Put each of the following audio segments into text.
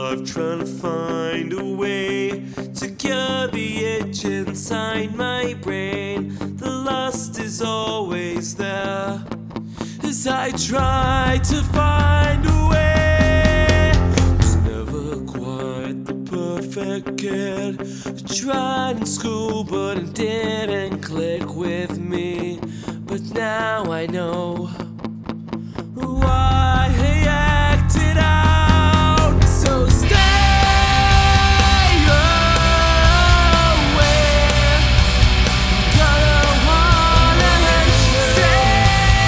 love, trying to find a way to cure the itch inside my brain. The lust is always there as I try to find a way. Was never quite the perfect kid. I tried in school but it didn't click with me. But now I know why I acted out. So stay away. Gonna wanna let you stay,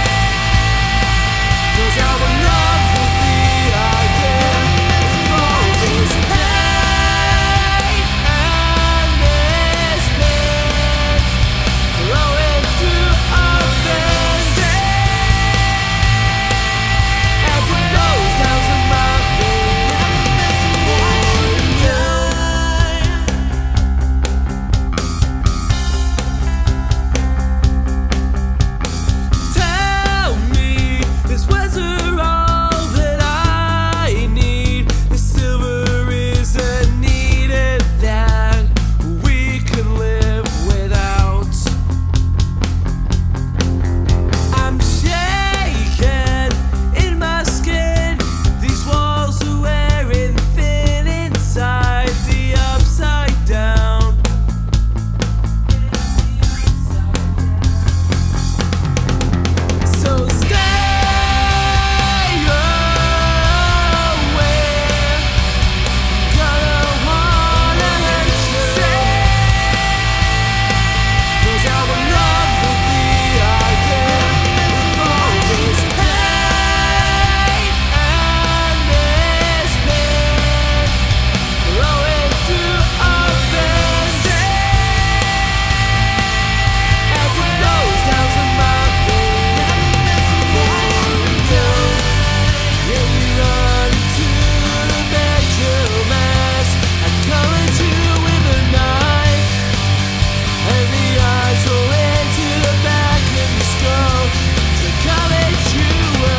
'cause I'm in love with the idea of all this pain and this pain flowing through our veins. As it goes down to my feet, tell me, is weather all that I need? If silver isn't needed, that we can live without. I'm shaking in my skin. These walls are wearing thin inside. The upside down. So stay away. Gonna wanna let you stay, 'cause I'm in love with the idea of all this pain and this pain flowing through our veins. As it goes down to my feet, yeah, we run to the bedroom as I come at you with a knife, and the eyes roll into the back of your skull to come at you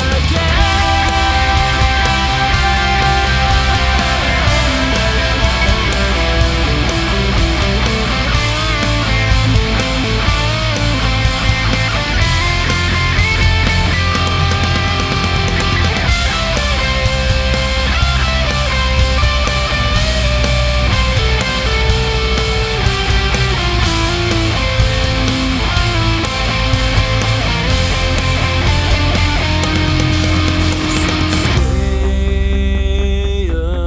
Stay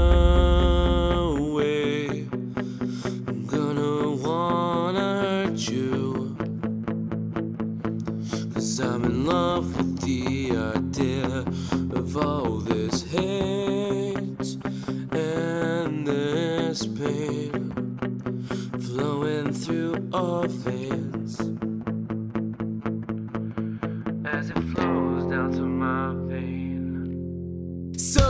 away. I'm gonna wanna hurt you, 'cause I'm in love with the idea of all this hate and this pain flowing through our veins. As it flows down to my vein. So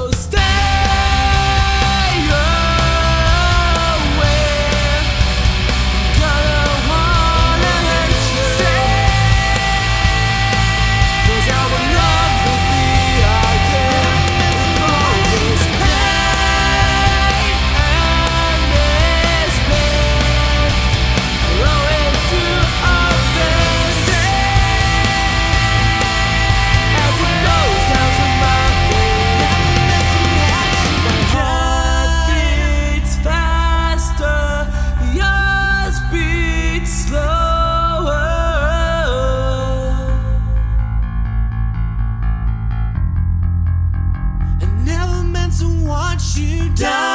stay away. Gonna wanna let you stay, 'cause I'm in love with the idea of all this pain and this pain flowing through our veins. As it goes down to my feet, my heart beats faster, yours beats slower. I never meant to want you down.